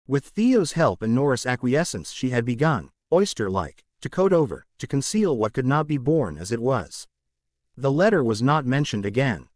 With Theo's help and Nora's acquiescence she had begun, oyster-like, to coat over, to conceal what could not be borne as it was. The letter was not mentioned again.